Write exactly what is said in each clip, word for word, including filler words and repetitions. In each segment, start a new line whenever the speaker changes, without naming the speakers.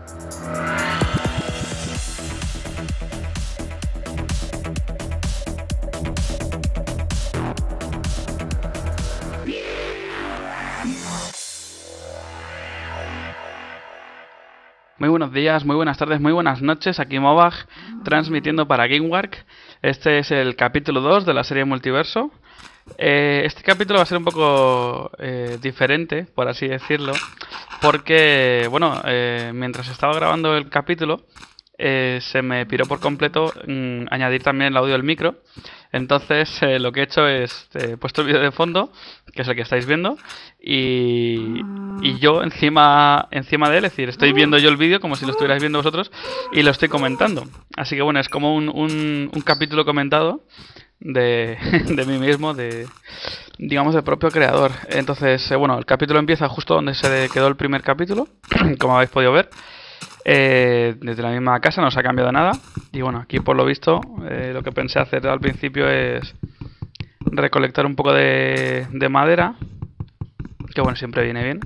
Muy buenos días, muy buenas tardes, muy buenas noches, aquí Mobag, transmitiendo para GameWark. Este es el capítulo dos de la serie Multiverso. Eh, este capítulo va a ser un poco eh, diferente, por así decirlo, porque, bueno, eh, mientras estaba grabando el capítulo, eh, se me piró por completo mm, añadir también el audio del micro. Entonces eh, lo que he hecho es, eh, he puesto el vídeo de fondo, que es el que estáis viendo, y, y yo encima, encima de él, es decir, estoy viendo yo el vídeo como si lo estuvierais viendo vosotros y lo estoy comentando. Así que bueno, es como un, un, un capítulo comentado de, de mí mismo, de digamos del propio creador. Entonces, eh, bueno, el capítulo empieza justo donde se quedó el primer capítulo, como habéis podido ver. Eh, desde la misma casa, no se ha cambiado nada. Y bueno, aquí por lo visto eh, lo que pensé hacer al principio es recolectar un poco de, de madera, que bueno, siempre viene bien.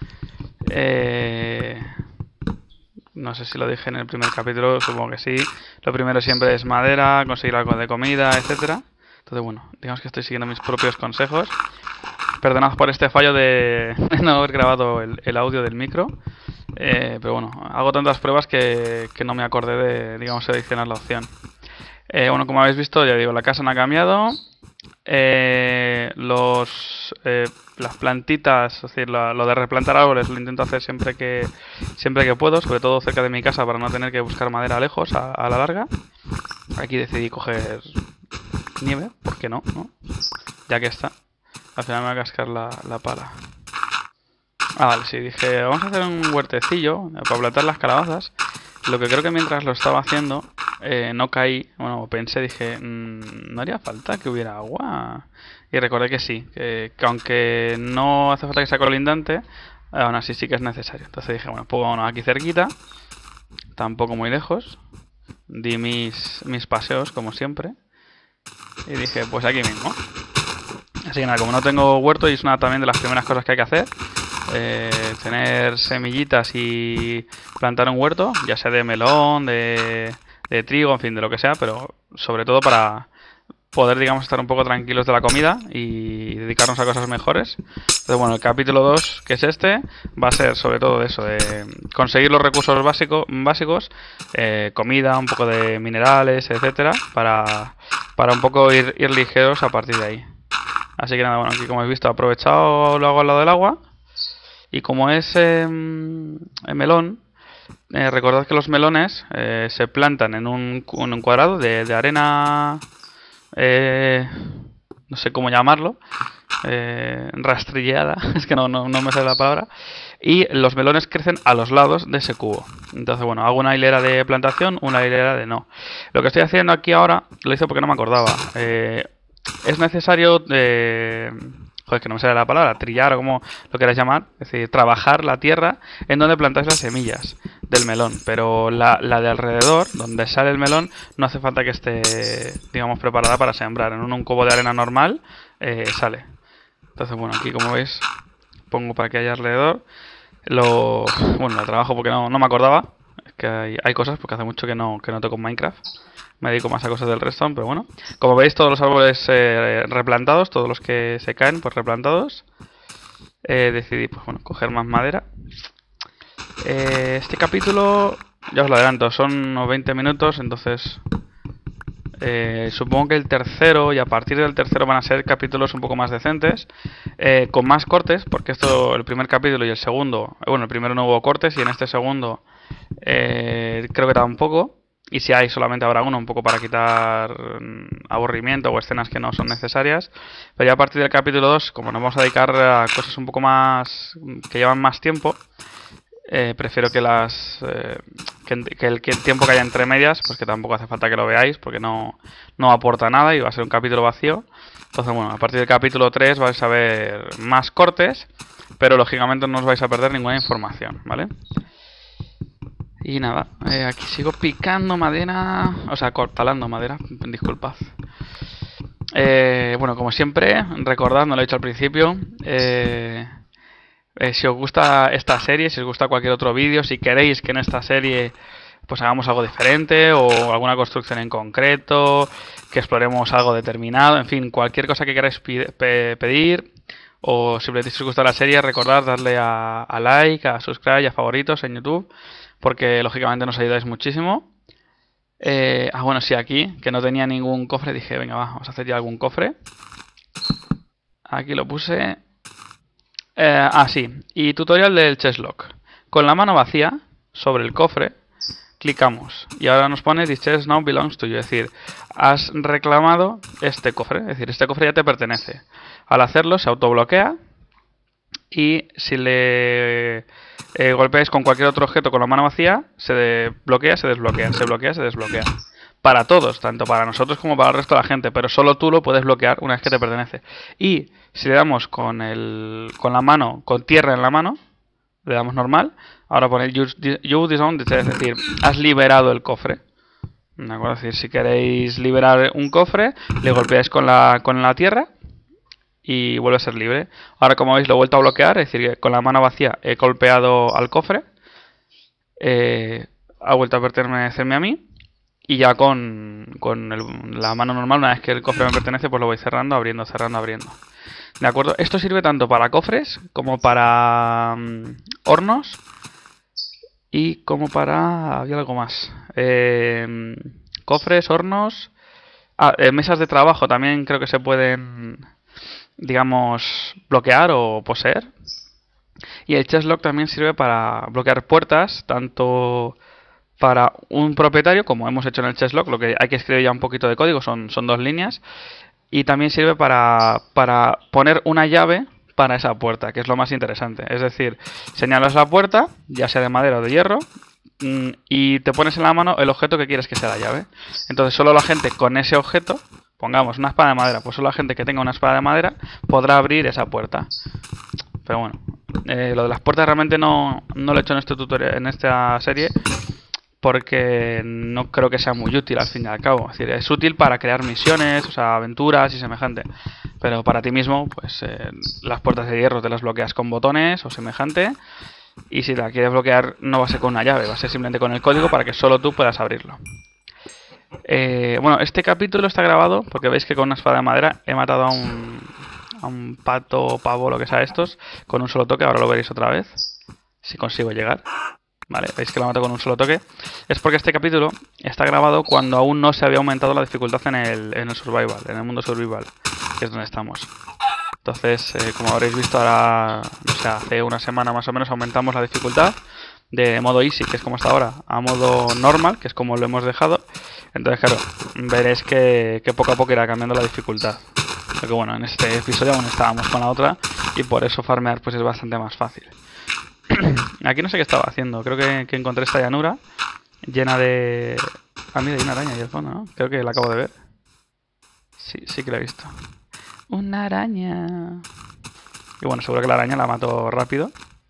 eh, No sé si lo dije en el primer capítulo, supongo que sí. Lo primero siempre es madera, conseguir algo de comida, etcétera. Entonces bueno, digamos que estoy siguiendo mis propios consejos. Perdonad por este fallo de no haber grabado el, el audio del micro. Eh, pero bueno, hago tantas pruebas que, que no me acordé de, digamos, seleccionar la opción. Eh, bueno, como habéis visto, ya digo, la casa no ha cambiado. Eh, los, eh, las plantitas, es decir, lo, lo de replantar árboles lo intento hacer siempre que, siempre que puedo, sobre todo cerca de mi casa para no tener que buscar madera lejos a, a la larga. Aquí decidí coger nieve, ¿por qué no? ¿no? Ya que está. Al final me voy a cascar la, la pala. Ah, vale, sí, dije, vamos a hacer un huertecillo para plantar las calabazas. Lo que creo que mientras lo estaba haciendo, eh, no caí, bueno, pensé, dije, mmm, no haría falta que hubiera agua. Y recordé que sí, que, que aunque no hace falta que sea colindante, aún así sí que es necesario. Entonces dije, bueno, pues bueno, aquí cerquita, tampoco muy lejos. Di mis, mis paseos, como siempre. Y dije, pues aquí mismo. Así que nada, como no tengo huerto y es una también de las primeras cosas que hay que hacer, eh, tener semillitas y plantar un huerto, ya sea de melón, de, de trigo, en fin, de lo que sea, pero sobre todo para poder, digamos, estar un poco tranquilos de la comida y dedicarnos a cosas mejores. Entonces, bueno, el capítulo dos, que es este, va a ser sobre todo eso, de conseguir los recursos básico, básicos, eh, comida, un poco de minerales, etcétera, para, para un poco ir, ir ligeros a partir de ahí. Así que nada, bueno, aquí como habéis visto, he aprovechado, lo hago al lado del agua. Y como es eh, el melón, eh, recordad que los melones eh, se plantan en un, en un cuadrado de, de arena, eh, no sé cómo llamarlo, eh, rastrillada, es que no, no, no me sale la palabra. Y los melones crecen a los lados de ese cubo. Entonces, bueno, hago una hilera de plantación, una hilera de no. Lo que estoy haciendo aquí ahora, lo hice porque no me acordaba. Eh, es necesario... Eh, Joder, que no me sale la palabra, trillar o como lo queráis llamar, es decir, trabajar la tierra en donde plantáis las semillas del melón, pero la, la de alrededor, donde sale el melón, no hace falta que esté, digamos, preparada para sembrar. En un, un cubo de arena normal eh, sale. Entonces, bueno, aquí como veis, pongo para que haya alrededor. Lo, bueno, lo trabajo porque no, no me acordaba, es que hay, hay cosas, porque hace mucho que no, que no toco Minecraft. Me dedico más a cosas del redstone, pero bueno. Como veis, todos los árboles eh, replantados, todos los que se caen, pues replantados. Eh, decidí, pues bueno, coger más madera. Eh, este capítulo, ya os lo adelanto, son unos veinte minutos, entonces... Eh, supongo que el tercero y a partir del tercero van a ser capítulos un poco más decentes, eh, con más cortes, porque esto, el primer capítulo y el segundo, bueno, el primero no hubo cortes y en este segundo eh, creo que tampoco. Y si hay, solamente habrá uno, un poco para quitar aburrimiento o escenas que no son necesarias. Pero ya a partir del capítulo dos, como nos vamos a dedicar a cosas un poco más... que llevan más tiempo, eh, prefiero que las... Eh, que, que, el, que el tiempo que haya entre medias, pues que tampoco hace falta que lo veáis, porque no, no aporta nada y va a ser un capítulo vacío. Entonces, bueno, a partir del capítulo tres vais a ver más cortes, pero lógicamente no os vais a perder ninguna información, ¿vale? Y nada, eh, aquí sigo picando madera, o sea, talando madera, disculpad. Eh, bueno, como siempre, recordad, no lo he dicho al principio, eh, Eh, si os gusta esta serie, si os gusta cualquier otro vídeo, si queréis que en esta serie pues hagamos algo diferente o alguna construcción en concreto, que exploremos algo determinado, en fin, cualquier cosa que queráis pe pedir o simplemente si os gusta la serie, recordad darle a, a like, a subscribe y a favoritos en YouTube, porque lógicamente nos ayudáis muchísimo. Eh, ah, bueno, sí, aquí, que no tenía ningún cofre, dije, venga, va, vamos a hacer ya algún cofre. Aquí lo puse. Eh, ah, sí, y tutorial del chestlock. Con la mano vacía sobre el cofre, clicamos y ahora nos pone This chest now belongs to you, es decir, has reclamado este cofre, es decir, este cofre ya te pertenece. Al hacerlo se autobloquea y si le eh, golpeáis con cualquier otro objeto con la mano vacía, se bloquea, se desbloquea, se bloquea, se desbloquea. Para todos, tanto para nosotros como para el resto de la gente, pero solo tú lo puedes bloquear una vez que te pertenece. Y si le damos con, el, con la mano, con tierra en la mano, le damos normal, ahora pone you, you disown the chest, es decir, has liberado el cofre. ¿De acuerdo? Es decir, si queréis liberar un cofre, le golpeáis con la, con la tierra y vuelve a ser libre. Ahora, como veis, lo he vuelto a bloquear, es decir, que con la mano vacía he golpeado al cofre, eh, ha vuelto a pertenecerme a mí. Y ya con, con el, la mano normal, una vez que el cofre me pertenece, pues lo voy cerrando, abriendo, cerrando, abriendo. ¿De acuerdo? Esto sirve tanto para cofres como para um, hornos y como para... había algo más. Eh, cofres, hornos... Ah, eh, mesas de trabajo también creo que se pueden, digamos, bloquear o poseer. Y el chestlock también sirve para bloquear puertas, tanto... para un propietario, como hemos hecho en el chestlock, lo que hay que escribir ya un poquito de código, son, son dos líneas. Y también sirve para, para poner una llave para esa puerta, que es lo más interesante. Es decir, señalas la puerta, ya sea de madera o de hierro, y te pones en la mano el objeto que quieres que sea la llave. Entonces solo la gente con ese objeto, pongamos una espada de madera, pues solo la gente que tenga una espada de madera podrá abrir esa puerta. Pero bueno, eh, lo de las puertas realmente no, no lo he hecho en este tutorial, en esta serie, porque no creo que sea muy útil al fin y al cabo. Es decir, es útil para crear misiones, o sea, aventuras y semejante. Pero para ti mismo, pues eh, las puertas de hierro te las bloqueas con botones o semejante. Y si la quieres bloquear no va a ser con una llave, va a ser simplemente con el código para que solo tú puedas abrirlo. Eh, bueno, este capítulo está grabado porque veis que con una espada de madera he matado a un, a un pato, pavo, lo que sea estos, con un solo toque. Ahora lo veréis otra vez, si consigo llegar. Vale, veis que lo mato con un solo toque. Es porque este capítulo está grabado cuando aún no se había aumentado la dificultad en el, en el survival, en el mundo survival, que es donde estamos. Entonces, eh, como habréis visto ahora, o sea, hace una semana más o menos aumentamos la dificultad de modo easy, que es como está ahora, a modo normal, que es como lo hemos dejado. Entonces, claro, veréis que, que poco a poco irá cambiando la dificultad. Porque bueno, en este episodio aún estábamos con la otra y por eso farmear pues es bastante más fácil. Aquí no sé qué estaba haciendo. Creo que, que encontré esta llanura llena de... Ah, mira, hay una araña ahí al fondo, ¿no? Creo que la acabo de ver. Sí, sí que la he visto. Una araña. Y bueno, seguro que la araña la mato rápido.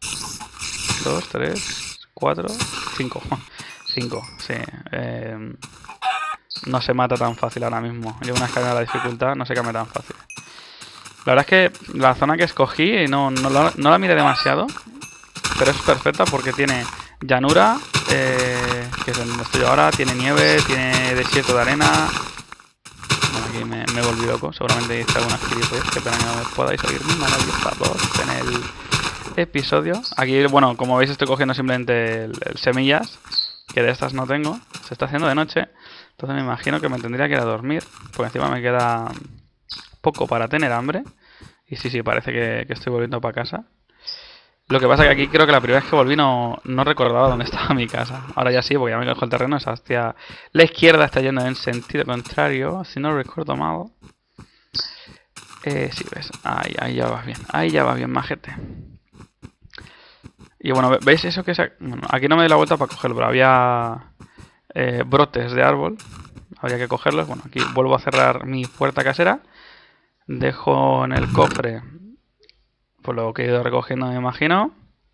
Dos, tres, cuatro, cinco. Cinco, sí. Eh, no se mata tan fácil ahora mismo. Llevo una escalera de la dificultad, no se cambia tan fácil. La verdad es que la zona que escogí no, no, la, no la miré demasiado. Pero es perfecta porque tiene llanura, eh, que es donde estoy ahora, tiene nieve, tiene desierto de arena. Bueno, aquí me, me volví loco, seguramente hice algunas gilipollas que para que no podáis oír mi maravillosa voz en el episodio. Aquí, bueno, como veis estoy cogiendo simplemente el, el semillas, que de estas no tengo. Se está haciendo de noche, entonces me imagino que me tendría que ir a dormir, porque encima me queda poco para tener hambre. Y sí, sí, parece que, que estoy volviendo para casa. Lo que pasa es que aquí creo que la primera vez que volví no, no recordaba dónde estaba mi casa. Ahora ya sí, porque ya me cojo el terreno. Esa hacia la izquierda está yendo en sentido contrario, si no recuerdo mal. Eh, sí, ves. Ahí, ahí ya va bien. Ahí ya va bien, majete. Y bueno, ¿veis eso que se... Bueno, aquí no me doy la vuelta para cogerlo, pero había eh, brotes de árbol. Habría que cogerlos. Bueno, aquí vuelvo a cerrar mi puerta casera. Dejo en el cofre... por lo que he ido recogiendo, me imagino.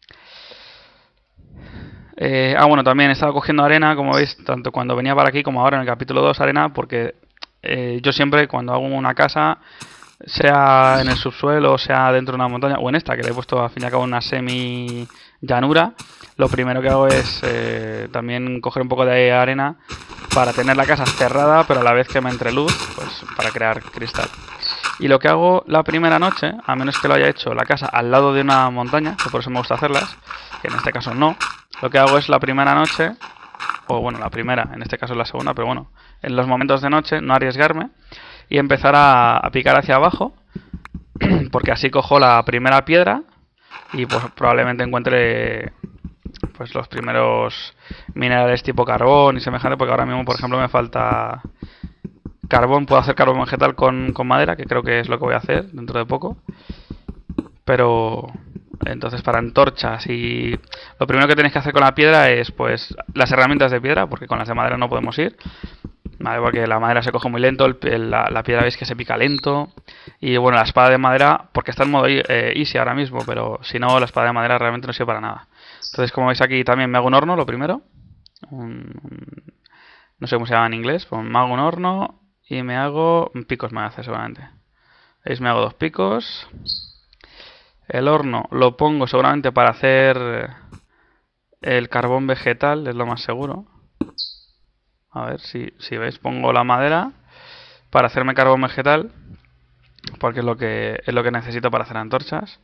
Eh, ah, bueno, también he estado cogiendo arena, como veis, tanto cuando venía para aquí como ahora en el capítulo dos, arena, porque eh, yo siempre cuando hago una casa, sea en el subsuelo, sea dentro de una montaña, o en esta, que le he puesto al fin y al cabo una semi llanura, lo primero que hago es eh, también coger un poco de arena para tener la casa cerrada, pero a la vez que me entre luz, pues para crear cristal. Y lo que hago la primera noche, a menos que lo haya hecho la casa al lado de una montaña, que por eso me gusta hacerlas, que en este caso no, lo que hago es la primera noche, o bueno, la primera, en este caso es la segunda, pero bueno, en los momentos de noche no arriesgarme y empezar a, a picar hacia abajo, porque así cojo la primera piedra y pues probablemente encuentre pues los primeros minerales tipo carbón y semejante, porque ahora mismo, por ejemplo, me falta carbón. Puedo hacer carbón vegetal con, con madera, que creo que es lo que voy a hacer dentro de poco. Pero entonces para antorchas y lo primero que tenéis que hacer con la piedra es pues las herramientas de piedra, porque con las de madera no podemos ir. Vale, porque la madera se coge muy lento, el, el, la, la piedra veis que se pica lento. Y bueno, la espada de madera, porque está en modo eh, easy ahora mismo, pero si no, la espada de madera realmente no sirve para nada. Entonces, como veis aquí, también me hago un horno, lo primero. Un, un, no sé cómo se llama en inglés, pues me hago un horno y me hago picos, me hace seguramente. ¿Veis? Me hago dos picos. El horno lo pongo seguramente para hacer el carbón vegetal, es lo más seguro. A ver si, si veis, pongo la madera para hacerme carbón vegetal, porque es lo que es lo que necesito para hacer antorchas.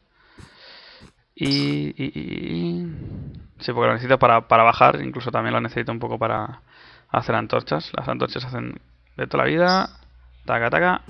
Y, y, y... sí, porque lo necesito para, para bajar, incluso también lo necesito un poco para hacer antorchas. Las antorchas se hacen de toda la vida, taca taca,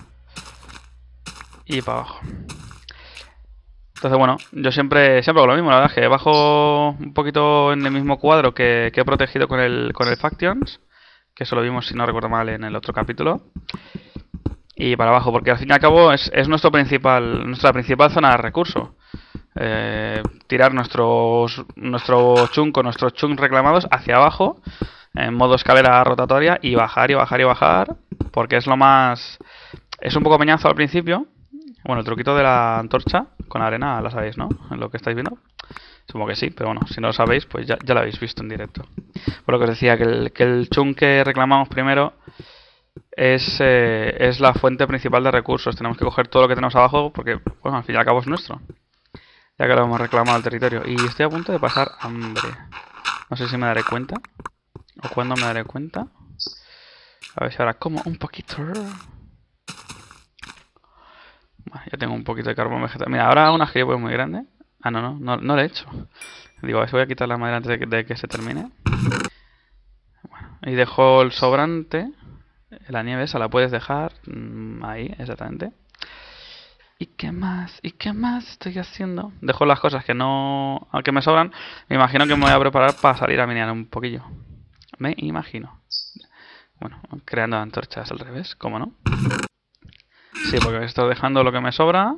y para abajo. Entonces bueno, yo siempre siempre hago lo mismo, la verdad es que bajo un poquito en el mismo cuadro que, que he protegido con el, con el Factions, que eso lo vimos, si no recuerdo mal, en el otro capítulo. Y para abajo, porque al fin y al cabo es, es nuestro principal, nuestra principal zona de recurso. Eh, tirar nuestros nuestro chunk o nuestros chunks reclamados hacia abajo, en modo escalera rotatoria, y bajar y bajar y bajar, porque es lo más... Es un poco peñazo al principio. Bueno, el truquito de la antorcha con arena, la sabéis, ¿no? Lo que estáis viendo. Supongo que sí, pero bueno, si no lo sabéis, pues ya, ya lo habéis visto en directo. Por lo que os decía, que el, que el chunk que reclamamos primero es, eh, es la fuente principal de recursos. Tenemos que coger todo lo que tenemos abajo porque, bueno, al fin y al cabo es nuestro, ya que lo hemos reclamado al territorio. Y estoy a punto de pasar hambre. No sé si me daré cuenta, o cuándo me daré cuenta. A ver si ahora como un poquito. Bueno, ya tengo un poquito de carbón vegetal. Mira, ahora unas que llevo muy grande. Ah, no, no, no, no lo he hecho. Digo, a ver si voy a quitar la madera antes de que, de que se termine. Bueno, y dejo el sobrante. La nieve esa la puedes dejar mmm, ahí, exactamente. ¿Y qué más? ¿Y qué más estoy haciendo? Dejo las cosas que no... que me sobran. Me imagino que me voy a preparar para salir a minear un poquillo. Me imagino. Bueno, creando antorchas al revés, ¿cómo no? Sí, porque estoy dejando lo que me sobra.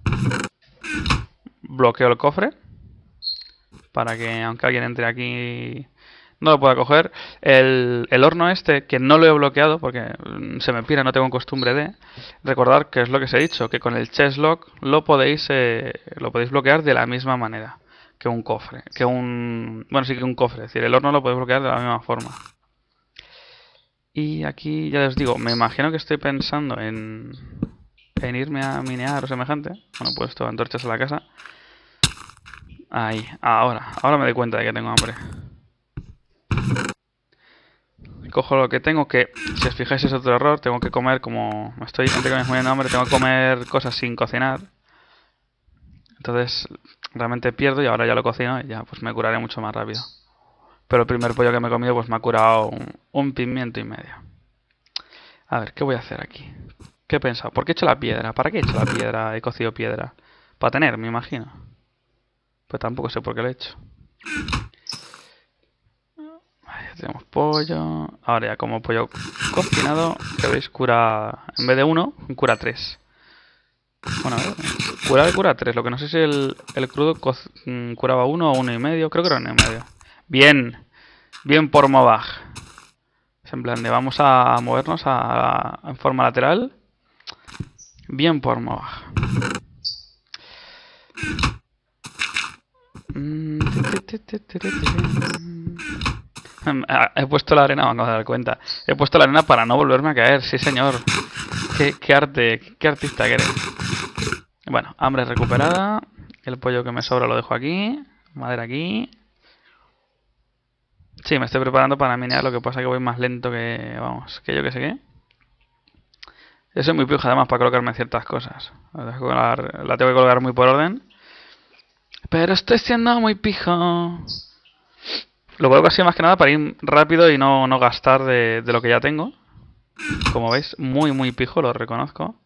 Bloqueo el cofre para que aunque alguien entre aquí no lo pueda coger. El, el horno este, que no lo he bloqueado porque se me pira, no tengo costumbre de... Recordar que es lo que os he dicho, que con el chest lock lo podéis, eh, lo podéis bloquear de la misma manera que un cofre. Que un... Bueno, sí que un cofre, es decir, el horno lo podéis bloquear de la misma forma. Y aquí ya os digo, me imagino que estoy pensando en, en irme a minear o semejante. Bueno, he puesto antorchas a la casa. Ahí, ahora, ahora me doy cuenta de que tengo hambre. Cojo lo que tengo, que si os fijáis es otro error. Tengo que comer, como me estoy entre comillas muriendo de hambre, tengo que comer cosas sin cocinar. Entonces realmente pierdo y ahora ya lo cocino y ya pues me curaré mucho más rápido. Pero el primer pollo que me he comido pues me ha curado un, un pimiento y medio. A ver, ¿qué voy a hacer aquí? ¿Qué he pensado? ¿Por qué he hecho la piedra? ¿Para qué he hecho la piedra? He cocido piedra. Para tener, me imagino. Pues tampoco sé por qué lo he hecho. Vale, ya tenemos pollo. Ahora ya como pollo cocinado, que veis, cura... En vez de uno, cura tres. Bueno, a ver. Cura cura tres. Lo que no sé si el, el crudo curaba uno o uno y medio. Creo que era uno y medio. Bien. Bien por Mobag. Es en plan de vamos a movernos a, a, en forma lateral. Bien por Mobag. He puesto la arena, me acabo de dar cuenta. He puesto la arena para no volverme a caer, sí señor. Qué, qué arte, qué artista que eres. Bueno, hambre recuperada. El pollo que me sobra lo dejo aquí. Madera aquí. Sí, me estoy preparando para minear, lo que pasa que voy más lento que... Vamos, que yo que sé qué. Yo soy muy pijo además para colocarme ciertas cosas. La tengo que colgar, la tengo que colgar muy por orden. Pero estoy siendo muy pijo. Lo coloco así más que nada para ir rápido y no, no gastar de, de lo que ya tengo. Como veis, muy muy pijo, lo reconozco.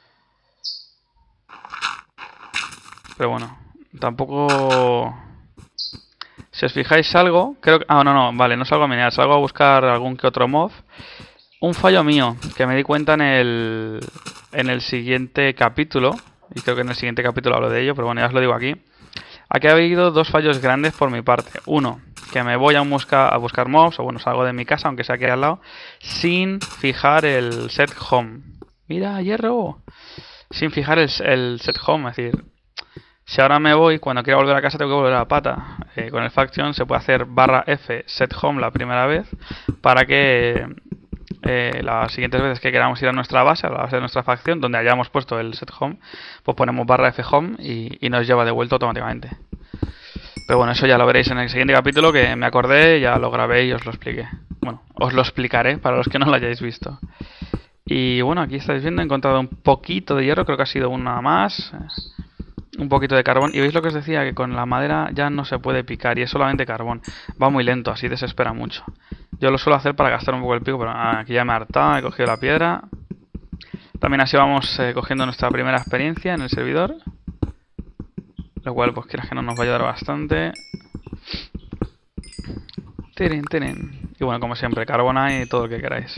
Pero bueno, tampoco... Si os fijáis salgo, creo que... Ah, no, no, vale, no salgo a minear, salgo a buscar algún que otro mob. Un fallo mío, que me di cuenta en el... En el siguiente capítulo. Y creo que en el siguiente capítulo hablo de ello, pero bueno, ya os lo digo aquí. Aquí ha habido dos fallos grandes por mi parte. Uno, que me voy a, busca, a buscar mobs, o bueno, salgo de mi casa, aunque sea aquí al lado, sin fijar el set home. Mira, hierro. Sin fijar el, el set home, es decir... Si ahora me voy, cuando quiera volver a casa tengo que volver a la pata. Eh, con el Faction se puede hacer barra F set home la primera vez para que eh, las siguientes veces que queramos ir a nuestra base, a la base de nuestra facción, donde hayamos puesto el set home, pues ponemos barra F home y, y nos lleva de vuelta automáticamente. Pero bueno, eso ya lo veréis en el siguiente capítulo, que me acordé, ya lo grabé y os lo expliqué. Bueno, os lo explicaré para los que no lo hayáis visto. Y bueno, aquí estáis viendo, he encontrado un poquito de hierro, creo que ha sido una más. Un poquito de carbón. Y veis lo que os decía, que con la madera ya no se puede picar y es solamente carbón. Va muy lento, así desespera mucho. Yo lo suelo hacer para gastar un poco el pico, pero aquí ya me he hartado, he cogido la piedra. También así vamos eh, cogiendo nuestra primera experiencia en el servidor. Lo cual, pues quieras que no, nos va a ayudar bastante. Tirin, tirin. Y bueno, como siempre, carbona y todo lo que queráis.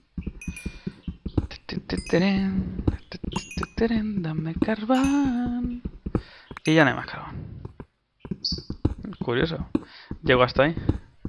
Dame carbón. Y ya no hay más carbón. Curioso. Llego hasta ahí.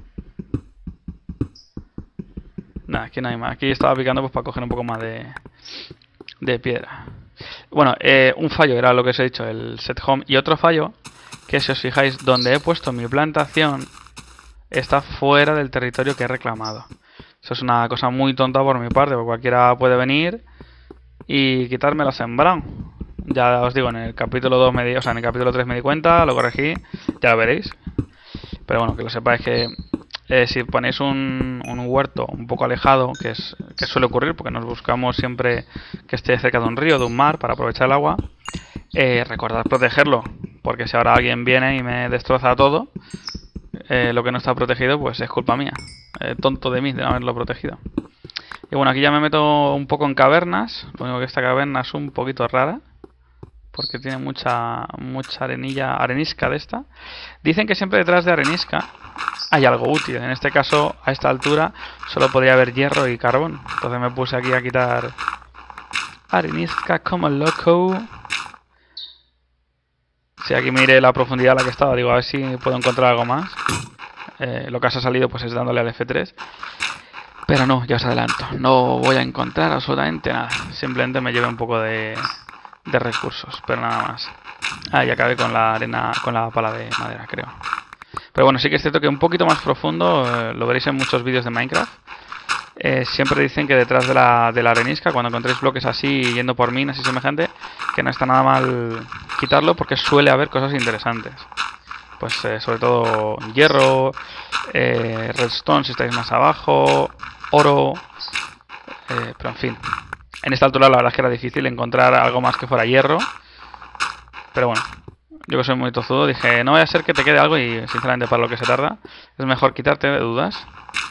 Nada, aquí no hay más. Aquí estaba picando pues para coger un poco más de, de piedra. Bueno, eh, un fallo era lo que os he dicho, el set home. Y otro fallo, que si os fijáis, donde he puesto mi plantación está fuera del territorio que he reclamado. Eso es una cosa muy tonta por mi parte, porque cualquiera puede venir y quitarme la sembrado. Ya os digo, en el capítulo dos me di, o sea, en el capítulo tres me di cuenta, lo corregí, ya lo veréis. Pero bueno, que lo sepáis que eh, si ponéis un, un huerto un poco alejado, que es que suele ocurrir porque nos buscamos siempre que esté cerca de un río, de un mar, para aprovechar el agua, eh, recordad protegerlo, porque si ahora alguien viene y me destroza todo, eh, lo que no está protegido, pues es culpa mía. Eh, tonto de mí de no haberlo protegido. Y bueno, aquí ya me meto un poco en cavernas. Lo único que esta caverna es un poquito rara, porque tiene mucha mucha arenilla, arenisca de esta. Dicen que siempre detrás de arenisca hay algo útil. En este caso, a esta altura, solo podría haber hierro y carbón. Entonces me puse aquí a quitar arenisca como loco. Si aquí mire la profundidad a la que estaba, digo, a ver si puedo encontrar algo más. Eh, lo que ha salido pues es dándole al F tres. Pero no, ya os adelanto, no voy a encontrar absolutamente nada. Simplemente me lleve un poco de, de recursos, pero nada más. Ah, y acabé con la arena, con la pala de madera, creo. Pero bueno, sí que es cierto que un poquito más profundo, eh, lo veréis en muchos vídeos de Minecraft. Eh, siempre dicen que detrás de la, de la arenisca, cuando encontréis bloques así, yendo por minas y semejante, que no está nada mal quitarlo porque suele haber cosas interesantes. Pues eh, sobre todo hierro, eh, redstone si estáis más abajo, oro, eh, pero en fin. En esta altura la verdad es que era difícil encontrar algo más que fuera hierro. Pero bueno, yo que soy muy tozudo dije, no vaya a ser que te quede algo y sinceramente para lo que se tarda, es mejor quitarte de dudas.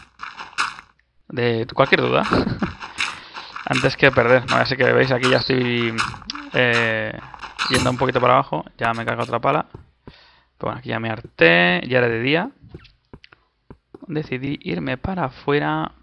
De cualquier duda. Antes que perder. No vaya a ser que veis aquí ya estoy eh, yendo un poquito para abajo. Ya me carga otra pala. Pero bueno, aquí ya me harté, ya era de día. Decidí irme para afuera.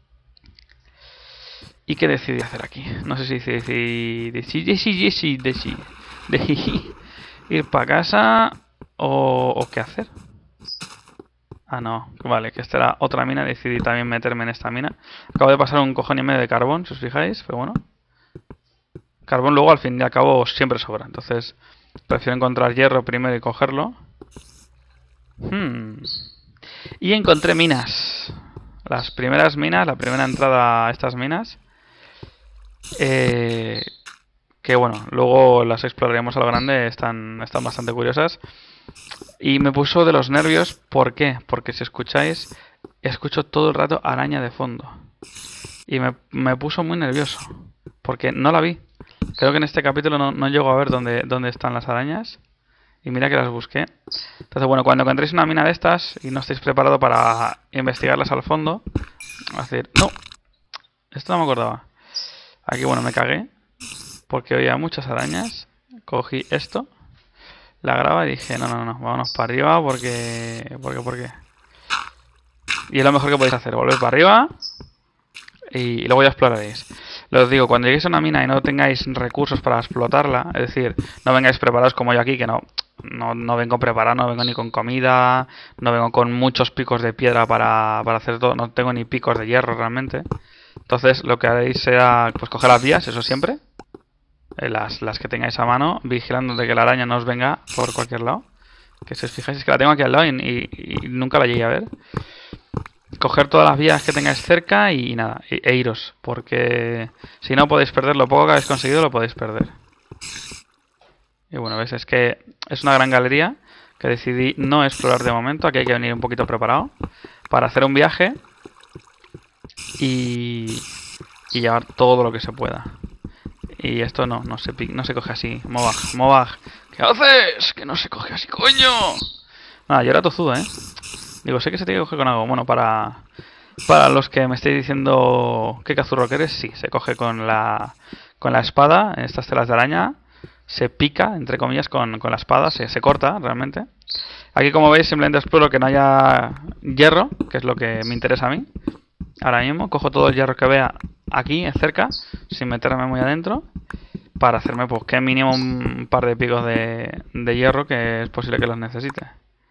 ¿Y qué decidí hacer aquí? No sé si decidí... Decidí, decidí, decidí, decidí, decidí ir para casa o, o qué hacer. Ah, no, vale, que esta era otra mina, decidí también meterme en esta mina. Acabo de pasar un cojón y medio de carbón, si os fijáis, pero bueno. Carbón luego al fin y al cabo siempre sobra, entonces prefiero encontrar hierro primero y cogerlo. Hmm. Y encontré minas. Las primeras minas, la primera entrada a estas minas. Eh, que bueno, luego las exploraremos a lo grande, están, están bastante curiosas. Y me puso de los nervios, ¿por qué? Porque si escucháis, escucho todo el rato araña de fondo. Y me, me puso muy nervioso, porque no la vi. Creo que en este capítulo no, no llego a ver dónde, dónde están las arañas. Y mira que las busqué. Entonces, bueno, cuando encontréis una mina de estas y no estéis preparados para investigarlas al fondo, a decir, no, esto no me acordaba. Aquí, bueno, me cagué, porque oía muchas arañas. Cogí esto, la graba y dije, no, no, no, vámonos para arriba porque... porque, porque... Y es lo mejor que podéis hacer, volver para arriba y luego ya exploraréis. Os digo, cuando lleguéis a una mina y no tengáis recursos para explotarla, es decir, no vengáis preparados como yo aquí, que no, no, no vengo preparado, no vengo ni con comida, no vengo con muchos picos de piedra para, para hacer todo, no tengo ni picos de hierro realmente. Entonces lo que haréis será pues coger las vías, eso siempre, eh, las, las que tengáis a mano, vigilando de que la araña no os venga por cualquier lado. Que si os fijáis es que la tengo aquí al lado y, y, y nunca la llegué a ver. Coger todas las vías que tengáis cerca y nada, e, e iros, porque si no podéis perder lo poco que habéis conseguido, lo podéis perder. Y bueno, ves, es que es una gran galería que decidí no explorar de momento, aquí hay que venir un poquito preparado para hacer un viaje y, y llevar todo lo que se pueda. Y esto no, no se, no se coge así, Mobag, Mobag, ¿qué haces? Que no se coge así, coño. Nada, yo era tozudo, eh. Digo, sé que se tiene que coger con algo. Bueno, para para los que me estéis diciendo qué cazurro que eres, sí, se coge con la con la espada, en estas telas de araña, se pica, entre comillas, con, con la espada, se, se corta realmente. Aquí, como veis, simplemente exploro que no haya hierro, que es lo que me interesa a mí. Ahora mismo, cojo todo el hierro que vea aquí, cerca, sin meterme muy adentro, para hacerme, pues, que mínimo un par de picos de, de hierro, que es posible que los necesite.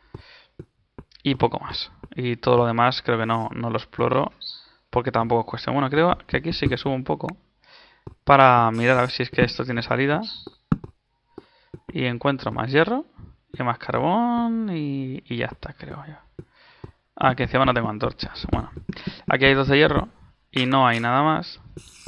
Y poco más. Y todo lo demás creo que no, no lo exploro porque tampoco es cuestión. Bueno, creo que aquí sí que subo un poco para mirar a ver si es que esto tiene salida. Y encuentro más hierro y más carbón y, y ya está, creo yo. Ah, que encima no tengo antorchas. Bueno, aquí hay dos de hierro y no hay nada más.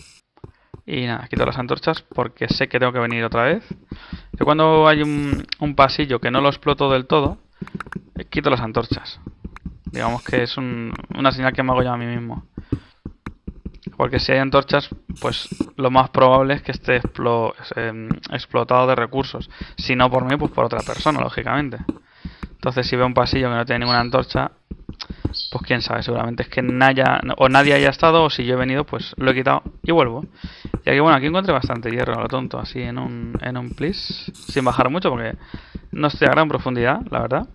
Y nada, quito las antorchas porque sé que tengo que venir otra vez. Yo cuando hay un, un pasillo que no lo exploto del todo, quito las antorchas. Digamos que es un, una señal que me hago yo a mí mismo. Porque si hay antorchas, pues lo más probable es que esté explo, eh, explotado de recursos. Si no por mí, pues por otra persona, lógicamente. Entonces si veo un pasillo que no tiene ninguna antorcha, pues quién sabe, seguramente es que naya, o nadie haya estado, o si yo he venido, pues lo he quitado y vuelvo. Y aquí, bueno, aquí encontré bastante hierro, a lo tonto, así en un, en un plis, sin bajar mucho, porque no estoy a gran profundidad, la verdad.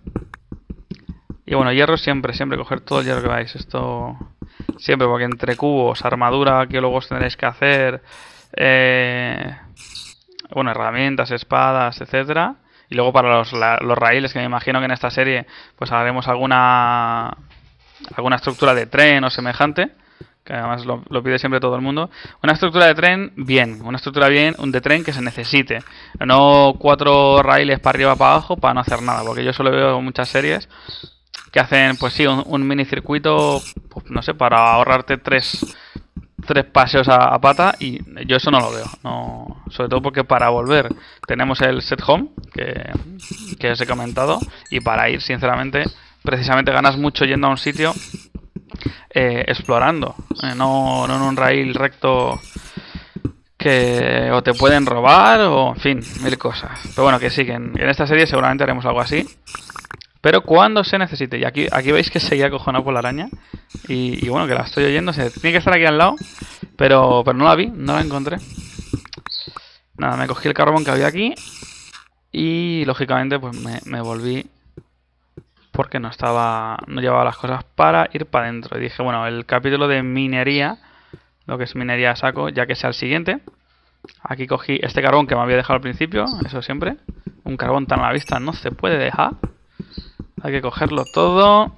Y bueno, hierro siempre, siempre, coger todo el hierro que veáis, esto siempre, porque entre cubos, armadura que luego os tendréis que hacer, eh, bueno, herramientas, espadas, etcétera. Y luego para los, la, los raíles, que me imagino que en esta serie pues haremos alguna alguna estructura de tren o semejante, que además lo, lo pide siempre todo el mundo. Una estructura de tren bien, una estructura bien, un de tren que se necesite. No cuatro raíles para arriba para abajo para no hacer nada, porque yo solo veo muchas series que hacen, pues sí, un, un minicircuito, pues, no sé, para ahorrarte tres, tres paseos a, a pata, y yo eso no lo veo, no, sobre todo porque para volver tenemos el set home, que, que os he comentado, y para ir, sinceramente, precisamente ganas mucho yendo a un sitio eh, explorando, eh, no, no en un rail recto que o te pueden robar o, en fin, mil cosas. Pero bueno, que sí, que en, en esta serie seguramente haremos algo así. Pero cuando se necesite. Y aquí, aquí veis que seguía acojonado por la araña. Y, y bueno, que la estoy oyendo. Se tiene que estar aquí al lado. Pero, pero no la vi, no la encontré. Nada, me cogí el carbón que había aquí. Y lógicamente pues me, me volví. Porque no estaba. No llevaba las cosas para ir para adentro. Y dije, bueno, el capítulo de minería. Lo que es minería saco, ya que sea el siguiente. Aquí cogí este carbón que me había dejado al principio. Eso siempre. Un carbón tan a la vista no se puede dejar. Hay que cogerlo todo.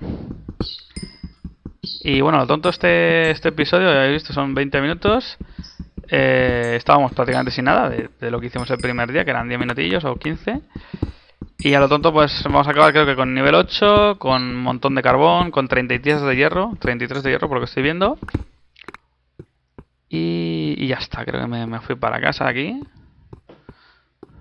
Y bueno, lo tonto este, este episodio, ya habéis visto, son veinte minutos. Eh, estábamos prácticamente sin nada de, de lo que hicimos el primer día, que eran diez minutillos o quince. Y a lo tonto pues vamos a acabar creo que con nivel ocho, con un montón de carbón, con treinta y tres de hierro, treinta y tres de hierro por lo que estoy viendo. Y, y ya está, creo que me, me fui para casa aquí.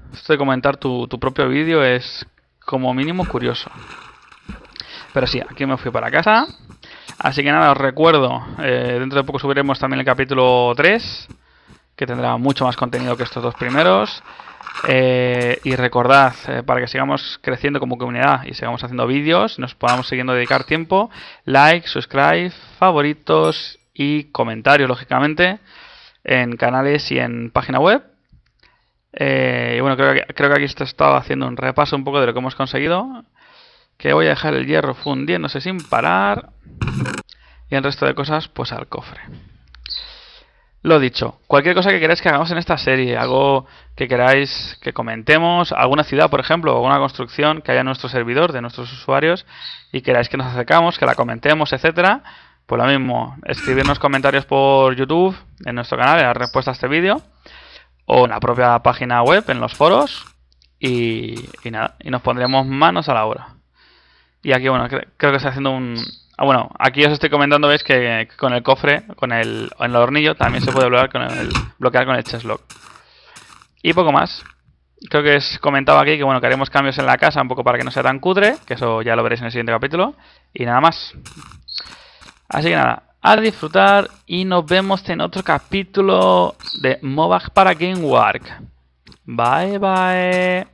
Esto de comentar tu, tu propio vídeo es como mínimo curioso. Pero sí, aquí me fui para casa. Así que nada, os recuerdo, eh, dentro de poco subiremos también el capítulo tres, que tendrá mucho más contenido que estos dos primeros. Eh, y recordad, eh, para que sigamos creciendo como comunidad y sigamos haciendo vídeos, nos podamos siguiendo dedicar tiempo, like, subscribe, favoritos y comentarios, lógicamente, en canales y en página web. Eh, y bueno, creo que, creo que aquí esto estaba haciendo un repaso un poco de lo que hemos conseguido. Que voy a dejar el hierro fundiéndose sin parar. Y el resto de cosas, pues al cofre. Lo dicho, cualquier cosa que queráis que hagamos en esta serie, algo que queráis que comentemos, alguna ciudad, por ejemplo, o alguna construcción que haya en nuestro servidor, de nuestros usuarios, y queráis que nos acercamos, que la comentemos, etcétera, pues lo mismo, escribirnos comentarios por YouTube, en nuestro canal, en la respuesta a este vídeo, o en la propia página web, en los foros, y, y nada, y nos pondremos manos a la obra. Y aquí, bueno, cre creo que estoy haciendo un... Ah, bueno, aquí os estoy comentando, veis que, que con el cofre, con el, en el hornillo, también se puede bloquear con el, bloquear con el chestlock. Y poco más. Creo que os comentaba aquí que, bueno, que haremos cambios en la casa un poco para que no sea tan cutre, que eso ya lo veréis en el siguiente capítulo. Y nada más. Así que nada, a disfrutar y nos vemos en otro capítulo de Mobag para Gamework. Bye, bye.